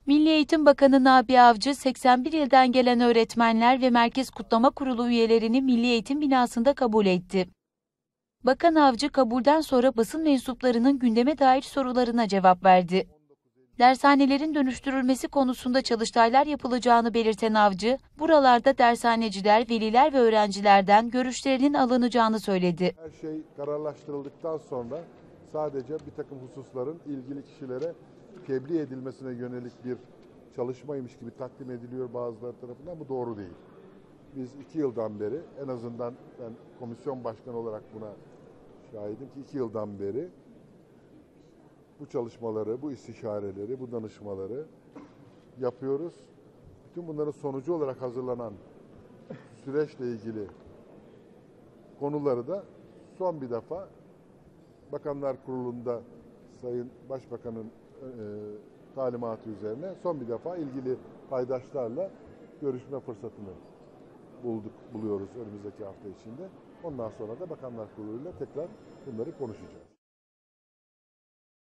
Milli Eğitim Bakanı Nabi Avcı, 81 ilden gelen öğretmenler ve Merkez Kutlama Kurulu üyelerini Milli Eğitim binasında kabul etti. Bakan Avcı, kabulden sonra basın mensuplarının gündeme dair sorularına cevap verdi. Dershanelerin dönüştürülmesi konusunda çalıştaylar yapılacağını belirten Avcı, buralarda dershaneciler, veliler ve öğrencilerden görüşlerinin alınacağını söyledi. Her şey kararlaştırıldıktan sonra sadece bir takım hususların ilgili kişilere tebliğ edilmesine yönelik bir çalışmaymış gibi takdim ediliyor bazıları tarafından. Bu doğru değil. Biz 2 yıldan beri, en azından ben komisyon başkanı olarak buna şahidim ki 2 yıldan beri bu çalışmaları, bu istişareleri, bu danışmaları yapıyoruz. Bütün bunların sonucu olarak hazırlanan süreçle ilgili konuları da son bir defa Bakanlar Kurulu'nda Sayın Başbakan'ın talimatı üzerine son bir defa ilgili paydaşlarla görüşme fırsatını buluyoruz önümüzdeki hafta içinde. Ondan sonra da Bakanlar Kurulu'yla tekrar bunları konuşacağız.